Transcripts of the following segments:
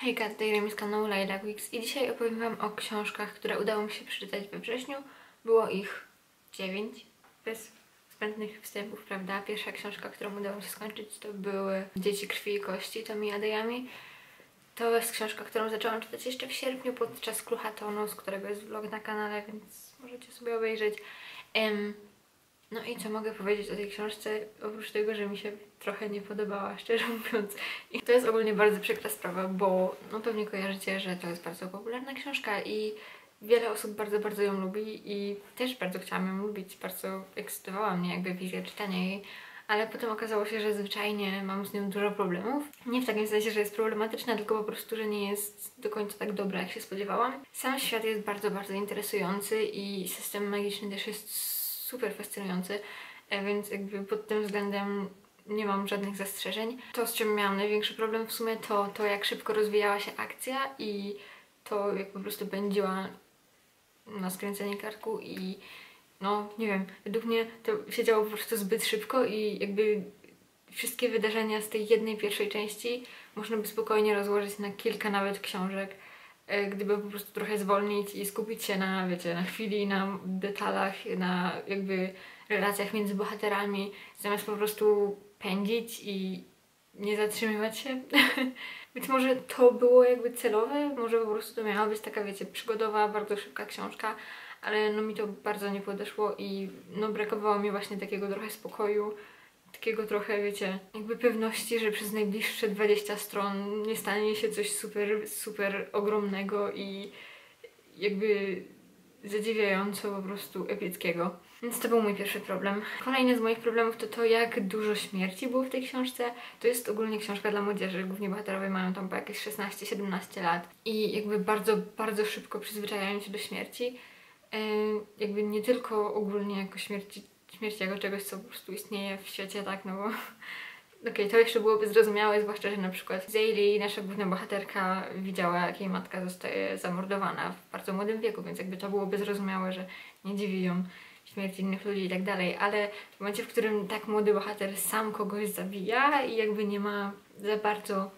Hejka, tutaj Remi z kanału Lilac Weeks i dzisiaj opowiem wam o książkach, które udało mi się przeczytać we wrześniu. Było ich 9, bez zbędnych wstępów, prawda? Pierwsza książka, którą udało mi się skończyć, to były Dzieci krwi i kości Tomi Adeyemi. To jest książka, którą zaczęłam czytać jeszcze w sierpniu podczas Kluchatonu, z którego jest vlog na kanale, więc możecie sobie obejrzeć. No i co mogę powiedzieć o tej książce, oprócz tego, że mi się trochę nie podobała, szczerze mówiąc. I to jest ogólnie bardzo przykra sprawa, bo no pewnie kojarzycie, że to jest bardzo popularna książka i wiele osób bardzo ją lubi i też bardzo chciałam ją lubić, bardzo ekscytowała mnie jakby wizja czytania jej, ale potem okazało się, że zwyczajnie mam z nią dużo problemów. Nie w takim sensie, że jest problematyczna, tylko po prostu, że nie jest do końca tak dobra, jak się spodziewałam. Sam świat jest bardzo interesujący i system magiczny też jest super fascynujący, więc jakby pod tym względem nie mam żadnych zastrzeżeń. To, z czym miałam największy problem w sumie, to jak szybko rozwijała się akcja i to, jak po prostu pędziła na skręcenie karku i no, nie wiem, według mnie to się działo po prostu zbyt szybko i jakby wszystkie wydarzenia z tej jednej pierwszej części można by spokojnie rozłożyć na kilka nawet książek, gdyby po prostu trochę zwolnić i skupić się na, wiecie, na chwili, na detalach, na jakby relacjach między bohaterami, zamiast po prostu pędzić i nie zatrzymywać się. Być może to było jakby celowe, może po prostu to miała być taka, wiecie, przygodowa, bardzo szybka książka, ale no mi to bardzo nie podeszło i no brakowało mi właśnie takiego trochę spokoju, takiego trochę, wiecie, jakby pewności, że przez najbliższe 20 stron nie stanie się coś super ogromnego i jakby zadziwiająco po prostu epickiego. Więc to był mój pierwszy problem. Kolejny z moich problemów to to, jak dużo śmierci było w tej książce. To jest ogólnie książka dla młodzieży, głównie bohaterowie mają tam po jakieś 16-17 lat i jakby bardzo szybko przyzwyczajają się do śmierci. Jakby nie tylko ogólnie jako śmierci jako czegoś, co po prostu istnieje w świecie, tak, no bo okej, to jeszcze byłoby zrozumiałe, zwłaszcza, że na przykład Zaylee, nasza główna bohaterka, widziała, jak jej matka zostaje zamordowana w bardzo młodym wieku, więc jakby to byłoby zrozumiałe, że nie dziwi ją śmierć innych ludzi i tak dalej, ale w momencie, w którym tak młody bohater sam kogoś zabija i jakby nie ma za bardzo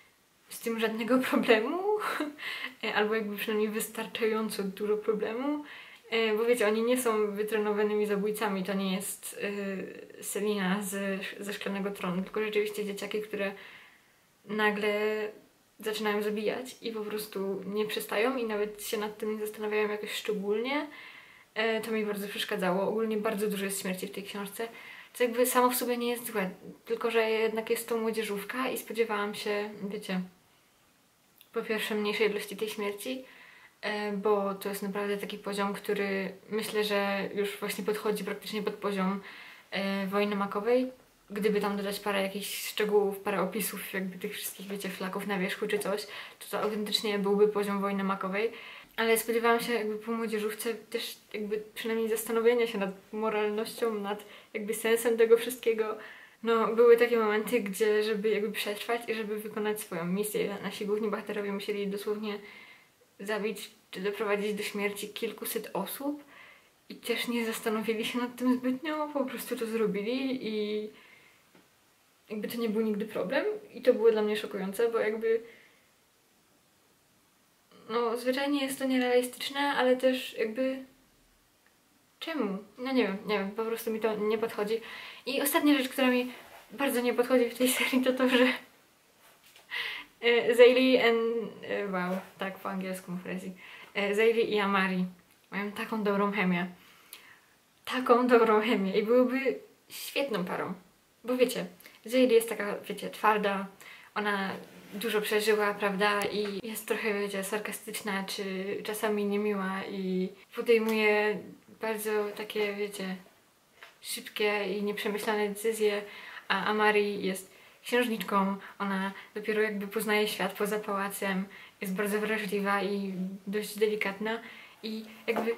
z tym żadnego problemu, albo jakby przynajmniej wystarczająco dużo problemu, bo wiecie, oni nie są wytrenowanymi zabójcami, to nie jest Selina ze Szklanego Tronu, tylko rzeczywiście dzieciaki, które nagle zaczynają zabijać i po prostu nie przestają i nawet się nad tym nie zastanawiają jakoś szczególnie. To mi bardzo przeszkadzało. Ogólnie bardzo dużo jest śmierci w tej książce, co jakby samo w sobie nie jest złe, tylko że jednak jest to młodzieżówka i spodziewałam się, wiecie, po pierwsze mniejszej ilości tej śmierci, bo to jest naprawdę taki poziom, który myślę, że już właśnie podchodzi praktycznie pod poziom Wojny Makowej. Gdyby tam dodać parę jakichś szczegółów, parę opisów jakby tych wszystkich, wiecie, flaków na wierzchu czy coś, to autentycznie byłby poziom Wojny Makowej. Ale spodziewałam się jakby po młodzieżówce też jakby przynajmniej zastanowienia się nad moralnością, nad jakby sensem tego wszystkiego. No, były takie momenty, gdzie żeby jakby przetrwać i żeby wykonać swoją misję, nasi główni bohaterowie musieli dosłownie zabić czy doprowadzić do śmierci kilkuset osób i też nie zastanowili się nad tym zbytnio, po prostu to zrobili i jakby to nie był nigdy problem i to było dla mnie szokujące, bo jakby no zwyczajnie jest to nierealistyczne, ale też jakby czemu? No nie wiem, po prostu mi to nie podchodzi. I ostatnia rzecz, która mi bardzo nie podchodzi w tej serii, to to, że Zaylee wow, tak po angielsku mów Rezi. Zaylee i Amari mają taką dobrą chemię. Taką dobrą chemię i byłyby świetną parą. Bo wiecie, Zaylee jest taka, wiecie, twarda, ona dużo przeżyła, prawda, i jest trochę, wiecie, sarkastyczna, czy czasami niemiła i podejmuje bardzo takie, wiecie, szybkie i nieprzemyślane decyzje, a Amari jest księżniczką, ona dopiero jakby poznaje świat poza pałacem, jest bardzo wrażliwa i dość delikatna i jakby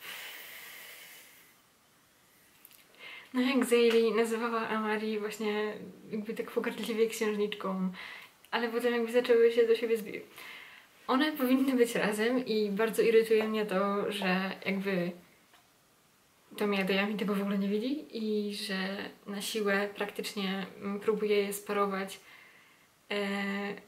no jak Zaylee nazywała Amari właśnie jakby tak pogardliwie księżniczką, ale potem jakby zaczęły się do siebie zbić. One powinny być razem i bardzo irytuje mnie to, że jakby Tomi Adeyemi tego w ogóle nie widzi i że na siłę praktycznie próbuje je sparować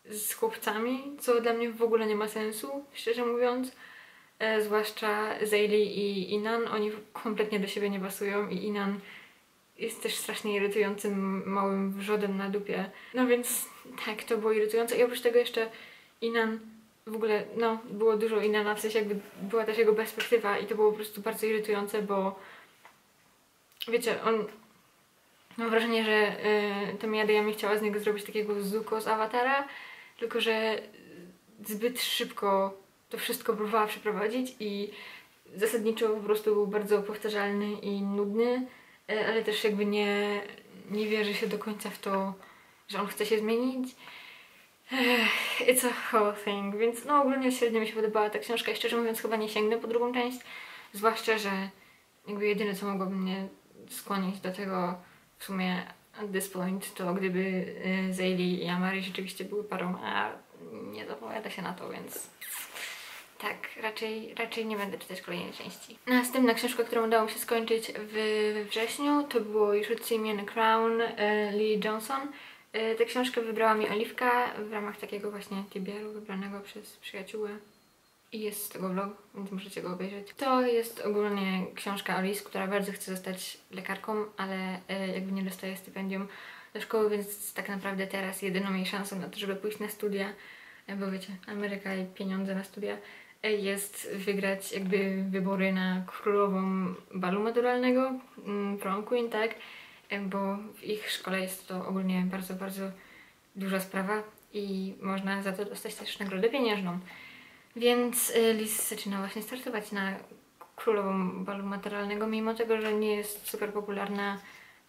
z chłopcami, co dla mnie w ogóle nie ma sensu, szczerze mówiąc. Zwłaszcza Zayli i Inan, oni kompletnie do siebie nie pasują i Inan jest też strasznie irytującym małym wrzodem na dupie. No więc tak, to było irytujące i oprócz tego jeszcze Inan w ogóle, no, było dużo Inana, w sensie jakby była też jego perspektywa i to było po prostu bardzo irytujące, bo wiecie, mam wrażenie, że to Miyadayami chciała z niego zrobić takiego Zuko z Awatara, tylko że zbyt szybko to wszystko próbowała przeprowadzić i zasadniczo po prostu był bardzo powtarzalny i nudny, ale też jakby nie wierzy się do końca w to, że on chce się zmienić. It's a whole thing, więc no ogólnie średnio mi się podobała ta książka i szczerze mówiąc chyba nie sięgnę po drugą część, zwłaszcza, że jakby jedyne co mogłoby mnie skłonić do tego w sumie at this point to gdyby Zayli i Amari rzeczywiście były parą, a nie zapowiada się na to, więc tak, raczej nie będę czytać kolejnej części. Następna książka, którą udało mi się skończyć we wrześniu, to było You Should See Me in a Crown Lee Johnson. Tę książkę wybrała mi Oliwka w ramach takiego właśnie TBR-u wybranego przez przyjaciółę. I jest z tego vlog, więc możecie go obejrzeć. To jest ogólnie książka Alice, która bardzo chce zostać lekarką, ale jakby nie dostaje stypendium do szkoły, więc tak naprawdę teraz jedyną jej szansą na to, żeby pójść na studia, bo wiecie, Ameryka i pieniądze na studia, jest wygrać jakby wybory na królową balu maturalnego, prom queen, tak? Bo w ich szkole jest to ogólnie bardzo, bardzo duża sprawa i można za to dostać też nagrodę pieniężną. Więc Liz zaczyna właśnie startować na królową balu maturalnego, mimo tego, że nie jest super popularna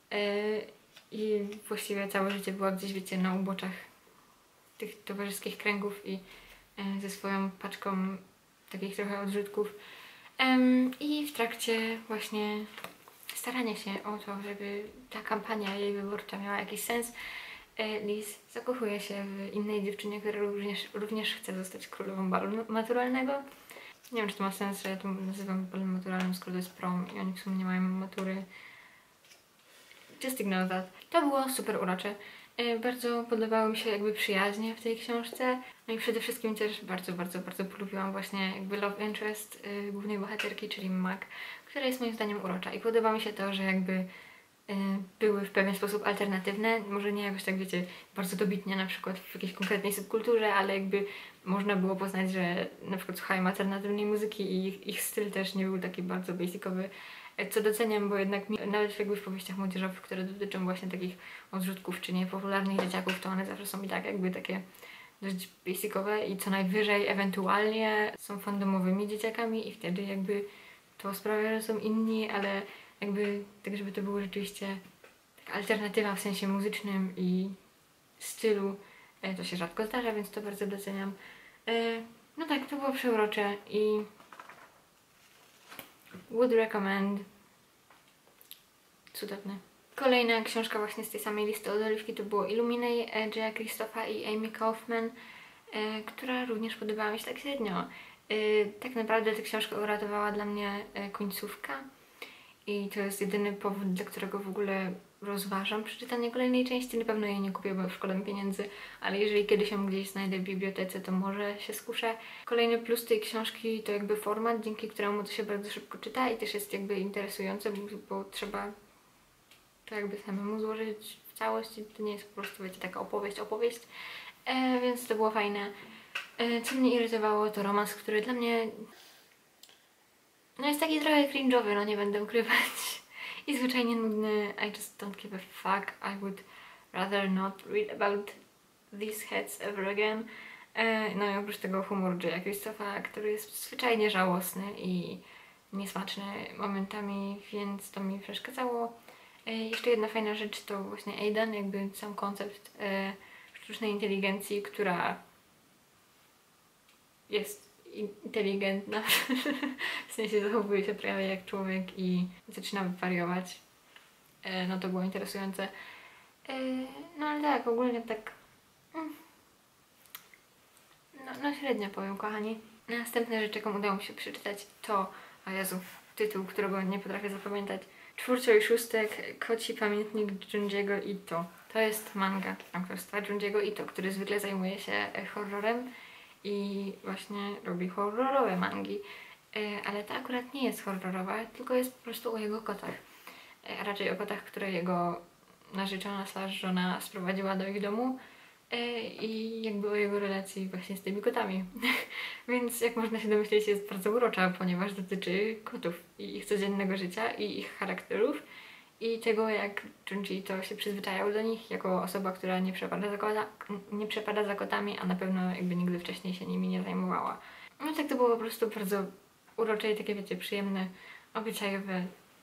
i właściwie całe życie była gdzieś, wiecie, na uboczach tych towarzyskich kręgów i ze swoją paczką takich trochę odrzutków. I w trakcie właśnie starania się o to, żeby ta kampania jej wyborcza miała jakiś sens, Liz zakochuje się w innej dziewczynie, która również chce zostać królową balu maturalnego. Nie wiem, czy to ma sens, że ja to nazywam balem maturalnym, skoro to jest prom i oni w sumie nie mają matury. Just ignore that. To było super urocze. Bardzo podobały mi się jakby przyjaźnie w tej książce. No i przede wszystkim też bardzo, bardzo, bardzo polubiłam właśnie jakby love interest głównej bohaterki, czyli Mac, która jest moim zdaniem urocza. I podoba mi się to, że jakby były w pewien sposób alternatywne, może nie jakoś tak wiecie, bardzo dobitnie na przykład w jakiejś konkretnej subkulturze, ale jakby można było poznać, że na przykład słuchają alternatywnej muzyki i ich styl też nie był taki bardzo basicowy, co doceniam, bo jednak nawet jakby w powieściach młodzieżowych, które dotyczą właśnie takich odrzutków czy niepopularnych dzieciaków, to one zawsze są i tak jakby takie dość basicowe i co najwyżej ewentualnie są fandomowymi dzieciakami i wtedy jakby to sprawia, że są inni, ale jakby tak, żeby to było rzeczywiście taka alternatywa w sensie muzycznym i stylu, to się rzadko zdarza, więc to bardzo doceniam. No tak, to było przeurocze i would recommend. Cudowne. Kolejna książka właśnie z tej samej listy od Oliwki to było Illuminae Jaya Krzysztofa i Amy Kaufman, która również podobała mi się tak średnio. Tak naprawdę tę książkę uratowała dla mnie końcówka i to jest jedyny powód, dla którego w ogóle rozważam przeczytanie kolejnej części. Na pewno jej nie kupię, bo szkoda mi pieniędzy, ale jeżeli kiedyś ją gdzieś znajdę w bibliotece, to może się skuszę. Kolejny plus tej książki to jakby format, dzięki któremu to się bardzo szybko czyta i też jest jakby interesujące, bo trzeba to jakby samemu złożyć w całość i to nie jest po prostu, wiecie, taka opowieść, więc to było fajne. Co mnie irytowało, to romans, który dla mnie no jest taki trochę cringe'owy, no nie będę ukrywać. I zwyczajnie nudny. I just don't give a fuck. I would rather not read about these heads ever again. No i oprócz tego humor Jaya Krzysztofa, który jest zwyczajnie żałosny i niesmaczny momentami, więc to mi przeszkadzało. Jeszcze jedna fajna rzecz to właśnie Aidan, jakby sam koncept sztucznej inteligencji, która jest inteligentna, w sensie zachowuje się prawie jak człowiek i zaczyna wariować. No to było interesujące. No ale tak, ogólnie tak no średnio powiem, kochani. Następna rzecz, jaką udało mi się przeczytać to, o Jezu, tytuł, którego nie potrafię zapamiętać. Czwórcio i szóstek, Koci pamiętnik Junjiego Ito. To jest manga autorstwa Junjiego Ito, który zwykle zajmuje się horrorem i właśnie robi horrorowe mangi. Ale ta akurat nie jest horrorowa, tylko jest po prostu o jego kotach. A raczej o kotach, które jego narzeczona / żona sprowadziła do ich domu i jakby o jego relacji właśnie z tymi kotami. Więc jak można się domyśleć, jest bardzo urocza, ponieważ dotyczy kotów i ich codziennego życia i ich charakterów i tego, jak Junji to się przyzwyczajał do nich jako osoba, która nie przepada za kotami, a na pewno jakby nigdy wcześniej się nimi nie zajmowała. No tak to było po prostu bardzo urocze i takie, wiecie, przyjemne, obyczajowe.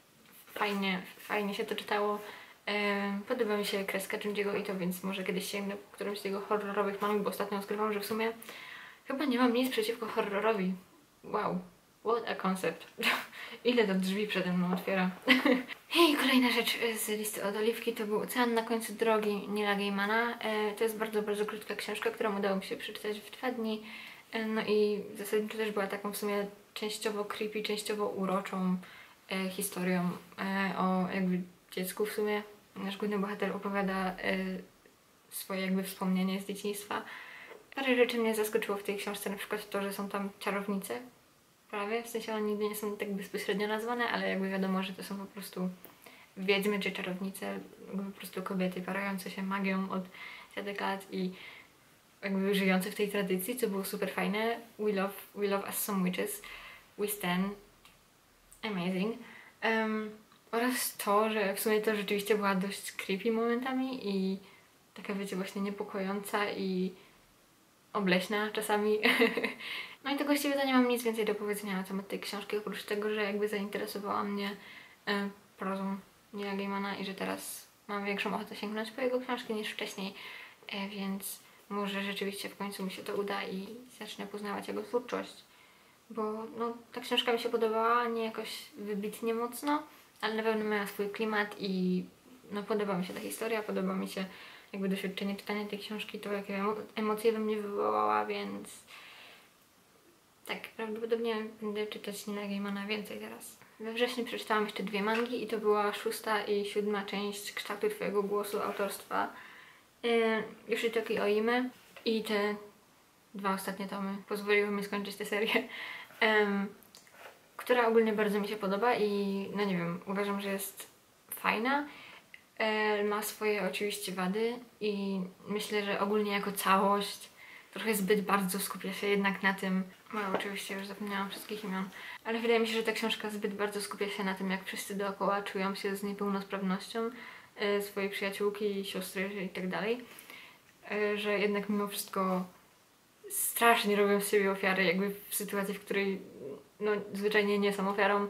Fajnie się to czytało. Podoba mi się kreska Junjiego Ito, więc może kiedyś sięgnę po którąś z jego horrorowych mang, bo ostatnio odkrywam, że w sumie chyba nie mam nic przeciwko horrorowi. Wow, what a concept. Ile to drzwi przede mną otwiera. I kolejna rzecz z listy od Oliwki to był Ocean na końcu drogi Neila Gaimana. To jest bardzo, bardzo krótka książka, którą udało mi się przeczytać w 2 dni. No i zasadniczo też była taką w sumie częściowo creepy, częściowo uroczą historią o jakby dziecku w sumie. Nasz główny bohater opowiada swoje jakby wspomnienie z dzieciństwa. Parę rzeczy mnie zaskoczyło w tej książce, na przykład to, że są tam czarownice. Prawie, w sensie one nigdy nie są tak bezpośrednio nazwane, ale jakby wiadomo, że to są po prostu wiedźmy czy czarownice, jakby po prostu kobiety parające się magią od setek lat i jakby żyjące w tej tradycji, co było super fajne. We love us some witches. We stand. Amazing. Oraz to, że w sumie to rzeczywiście była dość creepy momentami i taka, wiecie, właśnie niepokojąca i obleśna czasami. No i to właściwie to nie mam nic więcej do powiedzenia na temat tej książki, oprócz tego, że jakby zainteresowała mnie prozą Neila Gaimana i że teraz mam większą ochotę sięgnąć po jego książki niż wcześniej, więc może rzeczywiście w końcu mi się to uda i zacznę poznawać jego twórczość. Bo no, ta książka mi się podobała, nie jakoś wybitnie mocno, ale na pewno miała swój klimat i no, podoba mi się ta historia, podoba mi się jakby doświadczenie czytania tej książki, to jakie emocje we mnie wywołała, więc tak, prawdopodobnie będę czytać Neila Gaimana więcej teraz. We wrześniu przeczytałam jeszcze 2 mangi i to była 6. i 7. część Kształty Twojego Głosu autorstwa Yoshitoki Oime i te 2 ostatnie tomy pozwoliły mi skończyć tę serię, która ogólnie bardzo mi się podoba i no nie wiem, uważam, że jest fajna. Ma swoje oczywiście wady i myślę, że ogólnie jako całość trochę zbyt bardzo skupia się jednak na tym, no oczywiście już zapomniałam wszystkich imion, ale wydaje mi się, że ta książka zbyt bardzo skupia się na tym, jak wszyscy dookoła czują się z niepełnosprawnością swojej przyjaciółki, siostry i tak dalej, że jednak mimo wszystko strasznie robią z siebie ofiary jakby w sytuacji, w której no zwyczajnie nie są ofiarą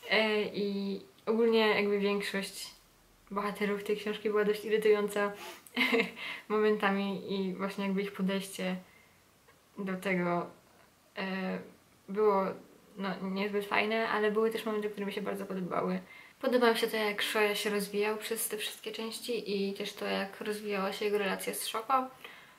i ogólnie jakby większość bohaterów tej książki była dość irytująca momentami i właśnie jakby ich podejście do tego było no, niezbyt fajne, ale były też momenty, które mi się bardzo podobały. Podoba mi się to, jak Shoya się rozwijał przez te wszystkie części i też to, jak rozwijała się jego relacja z Shoko.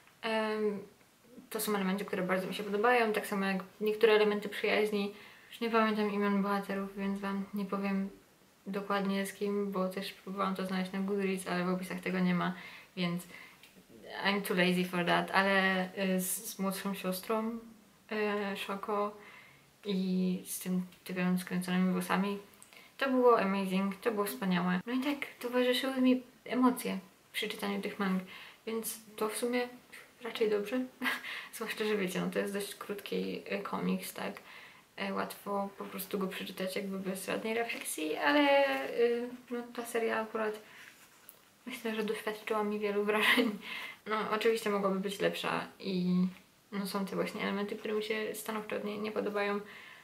To są elementy, które bardzo mi się podobają, tak samo jak niektóre elementy przyjaźni. Już nie pamiętam imion bohaterów, więc wam nie powiem dokładnie z kim, bo też próbowałam to znaleźć na Goodreads, ale w opisach tego nie ma, więc I'm too lazy for that, ale z młodszą siostrą Shoko i z tym typem z kręconymi włosami to było amazing, to było wspaniałe. No i tak towarzyszyły mi emocje przy czytaniu tych mang, więc to w sumie raczej dobrze. Zwłaszcza, że wiecie, no to jest dość krótki komiks, tak? Łatwo po prostu go przeczytać jakby bez żadnej refleksji, ale no, ta seria akurat myślę, że doświadczyła mi wielu wrażeń. No oczywiście mogłaby być lepsza i no, są te właśnie elementy, które mi się stanowczo nie podobają.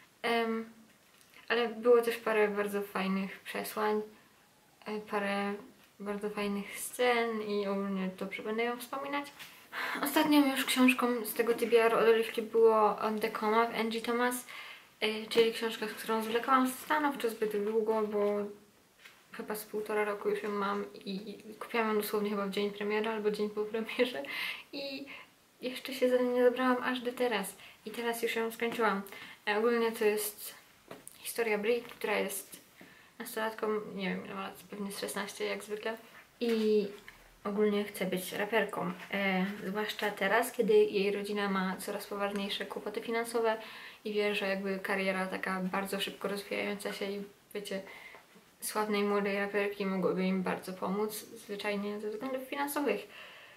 Ale było też parę bardzo fajnych przesłań, parę bardzo fajnych scen i ogólnie dobrze będę ją wspominać. Ostatnią już książką z tego TBR od Oliwki było On the Coma w Angie Thomas, czyli książka, z którą zwlekałam stanowczo zbyt długo, bo chyba z 1,5 roku już ją mam i kupiłam ją dosłownie chyba w dzień premiery albo dzień po premierze i jeszcze się za nią nie zabrałam aż do teraz i teraz już ją skończyłam. Ogólnie to jest historia Bri, która jest nastolatką, nie wiem ile ma lat, pewnie z 16 jak zwykle. I ogólnie chce być raperką, zwłaszcza teraz, kiedy jej rodzina ma coraz poważniejsze kłopoty finansowe i wie, że jakby kariera taka bardzo szybko rozwijająca się i wiecie, sławnej młodej raperki mogłoby im bardzo pomóc, zwyczajnie ze względów finansowych.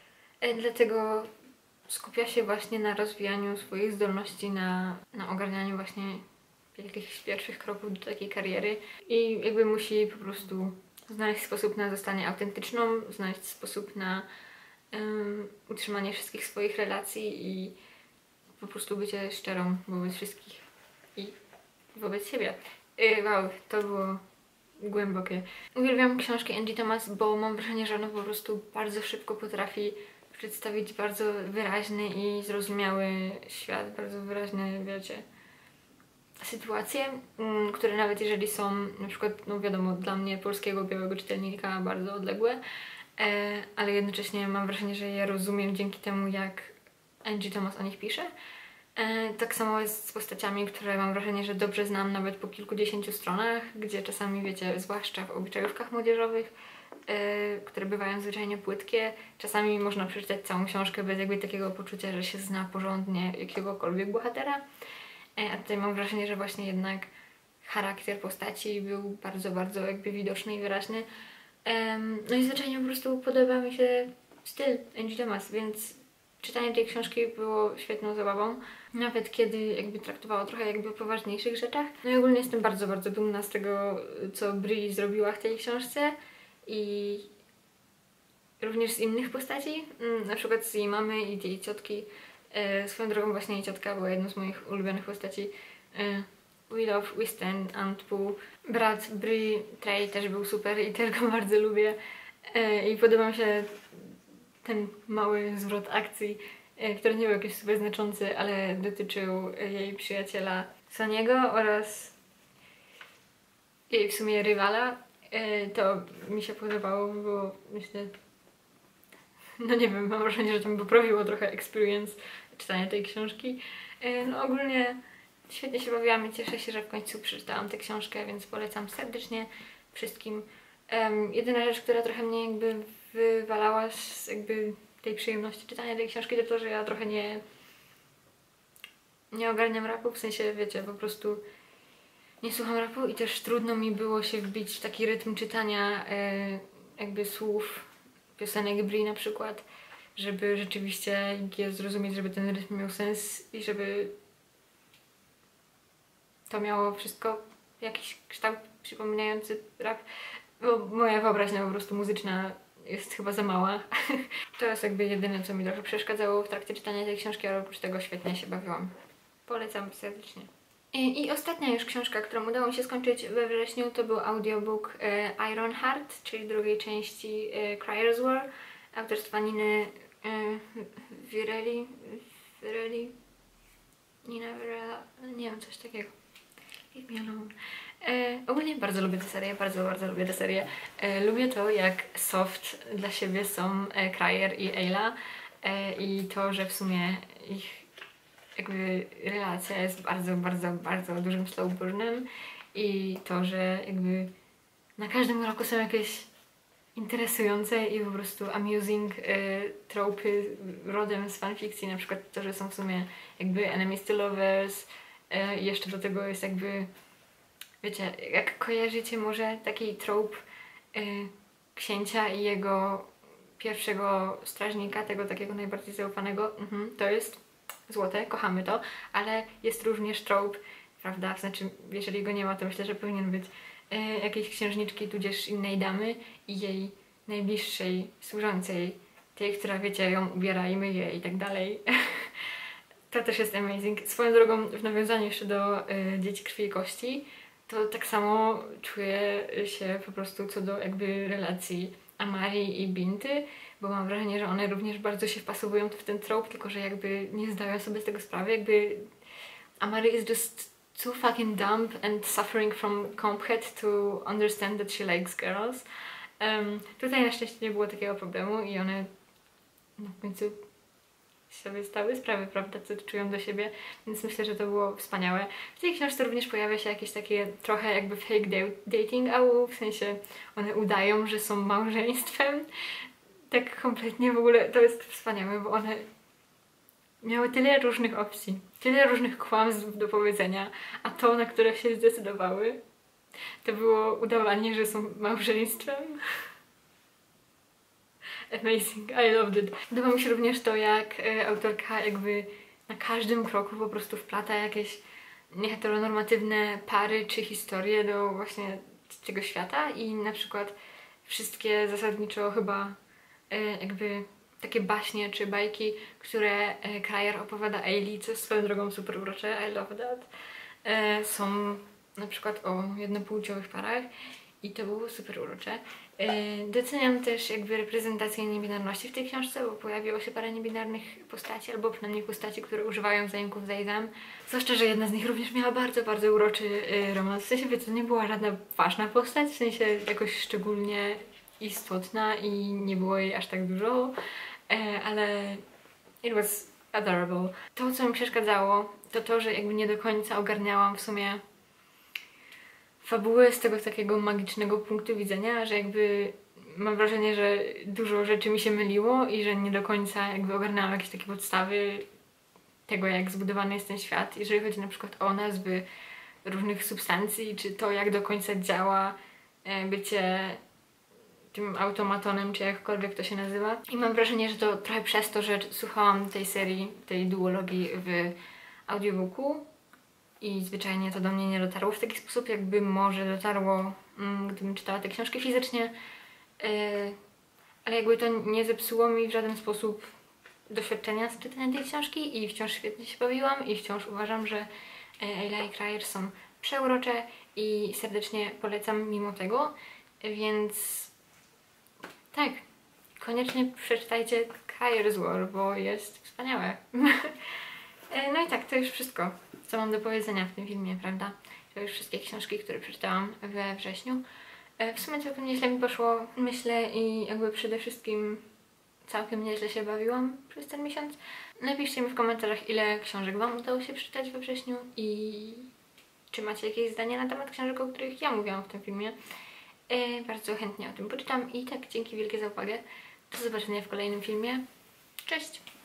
Dlatego skupia się właśnie na rozwijaniu swoich zdolności, na ogarnianiu właśnie jakichś pierwszych kroków do takiej kariery i jakby musi po prostu znaleźć sposób na zostanie autentyczną, znaleźć sposób na utrzymanie wszystkich swoich relacji i po prostu bycie szczerą wobec wszystkich i wobec siebie. Wow, to było głębokie. Uwielbiam książki Angie Thomas, bo mam wrażenie, że ona po prostu bardzo szybko potrafi przedstawić bardzo wyraźny i zrozumiały świat, bardzo wyraźne, wiecie, sytuacje, które nawet jeżeli są na przykład, no wiadomo, dla mnie polskiego białego czytelnika bardzo odległe, ale jednocześnie mam wrażenie, że je rozumiem dzięki temu, jak Angie Thomas o nich pisze. Tak samo jest z postaciami, które mam wrażenie, że dobrze znam nawet po kilkudziesięciu stronach, gdzie czasami, wiecie, zwłaszcza w obyczajówkach młodzieżowych, które bywają zwyczajnie płytkie, czasami można przeczytać całą książkę bez jakby takiego poczucia, że się zna porządnie jakiegokolwiek bohatera. A tutaj mam wrażenie, że właśnie jednak charakter postaci był bardzo, bardzo jakby widoczny i wyraźny. No i zwyczajnie po prostu podoba mi się styl Angie Thomas, więc czytanie tej książki było świetną zabawą, nawet kiedy jakby traktowało trochę jakby o poważniejszych rzeczach. No i ogólnie jestem bardzo, bardzo dumna z tego, co Bri zrobiła w tej książce i również z innych postaci, na przykład z jej mamy i jej ciotki. Swoją drogą właśnie jej ciotka była jedną z moich ulubionych postaci. We Love, We Stand, Aunt Pooh. Brat Bri, Trey też był super i też go bardzo lubię. I podoba mi się ten mały zwrot akcji, który nie był jakiś super znaczący, ale dotyczył jej przyjaciela Soniego oraz jej w sumie rywala. To mi się podobało, bo myślę, no nie wiem, mam wrażenie, że to mi poprawiło trochę experience czytania tej książki. No ogólnie świetnie się bawiłam i cieszę się, że w końcu przeczytałam tę książkę, więc polecam serdecznie wszystkim. Jedyna rzecz, która trochę mnie jakby wywalała z jakby tej przyjemności czytania tej książki, to to, że ja trochę nie ogarniam rapu, w sensie, wiecie, po prostu nie słucham rapu i też trudno mi było się wbić w taki rytm czytania jakby słów piosenek Bri na przykład, żeby rzeczywiście je zrozumieć, żeby ten rytm miał sens i żeby to miało wszystko jakiś kształt przypominający rap, bo moja wyobraźnia po prostu muzyczna jest chyba za mała. To jest jakby jedyne, co mi trochę przeszkadzało w trakcie czytania tej książki, ale oprócz tego świetnie się bawiłam. Polecam serdecznie. I ostatnia już książka, którą udało mi się skończyć we wrześniu, to był audiobook Ironheart, czyli drugiej części Crier's War, autorstwa Niny Virelli, Nina Virella, nie wiem, coś takiego. Leave me alone. Ogólnie bardzo lubię tę serię, bardzo, bardzo lubię tę serię. Lubię to, jak soft dla siebie są Crier i Ayla i to, że w sumie ich jakby relacja jest bardzo, bardzo, bardzo dużym slow burnem i to, że jakby na każdym kroku są jakieś interesujące i po prostu amusing tropy rodem z fanfikcji, na przykład to, że są w sumie jakby enemies to lovers i jeszcze do tego jest jakby, wiecie, jak kojarzycie może taki trope księcia i jego pierwszego strażnika, tego takiego najbardziej zaufanego, to jest złote, kochamy to, ale jest również trope, prawda, znaczy jeżeli go nie ma, to myślę, że powinien być jakiejś księżniczki, tudzież innej damy i jej najbliższej służącej, tej, która, wiecie, ją ubiera i myje i tak dalej. To też jest amazing. Swoją drogą, w nawiązaniu jeszcze do Dzieci Krwi i Kości, to tak samo czuję się po prostu co do jakby relacji Amari i Binty, bo mam wrażenie, że one również bardzo się wpasowują w ten trope, tylko że jakby nie zdają sobie z tego sprawy, jakby Amari is just too fucking dumb and suffering from comp head to understand that she likes girls. Tutaj na szczęście nie było takiego problemu i one w końcu sobie zdały sprawę, prawda, co czują do siebie, więc myślę, że to było wspaniałe. W tej książce również pojawia się jakieś takie trochę jakby fake dating, w sensie one udają, że są małżeństwem. Tak kompletnie w ogóle to jest wspaniałe, bo one miały tyle różnych opcji, tyle różnych kłamstw do powiedzenia, a to, na które się zdecydowały, to było udawanie, że są małżeństwem. Amazing, I loved it. Podoba mi się również to, jak autorka jakby na każdym kroku po prostu wplata jakieś nieheteronormatywne pary czy historie do właśnie tego świata i na przykład wszystkie zasadniczo chyba jakby takie baśnie czy bajki, które Cryer opowiada Ailey, co jest swoją drogą super urocze, I love that, są na przykład o jednopłciowych parach i to było super urocze. Doceniam też jakby reprezentację niebinarności w tej książce, bo pojawiło się parę niebinarnych postaci, albo przynajmniej postaci, które używają zaimków they them. Zwłaszcza, że jedna z nich również miała bardzo, bardzo uroczy romans. W sensie, to nie była żadna ważna postać, w sensie jakoś szczególnie istotna i nie było jej aż tak dużo, ale it was adorable. To, co mi przeszkadzało, to to, że jakby nie do końca ogarniałam w sumie fabułę z tego takiego magicznego punktu widzenia, że jakby mam wrażenie, że dużo rzeczy mi się myliło i że nie do końca jakby ogarnęłam jakieś takie podstawy tego, jak zbudowany jest ten świat, jeżeli chodzi na przykład o nazwy różnych substancji, czy to, jak do końca działa bycie tym automatonem, czy jakkolwiek to się nazywa. I mam wrażenie, że to trochę przez to, że słuchałam tej serii, tej duologii w audiobooku i zwyczajnie to do mnie nie dotarło w taki sposób, jakby może dotarło, gdybym czytała te książki fizycznie, ale jakby to nie zepsuło mi w żaden sposób doświadczenia z czytania tej książki i wciąż świetnie się bawiłam i wciąż uważam, że Ayla i Cryer są przeurocze i serdecznie polecam mimo tego, więc tak, koniecznie przeczytajcie Crier's War, bo jest wspaniałe. No i tak, to już wszystko, co mam do powiedzenia w tym filmie, prawda? To już wszystkie książki, które przeczytałam we wrześniu. W sumie całkiem nieźle mi poszło, myślę, i jakby przede wszystkim całkiem nieźle się bawiłam przez ten miesiąc. Napiszcie mi w komentarzach, ile książek Wam udało się przeczytać we wrześniu i czy macie jakieś zdanie na temat książek, o których ja mówiłam w tym filmie. Bardzo chętnie o tym poczytam i tak, dzięki wielkie za uwagę. Do zobaczenia w kolejnym filmie. Cześć!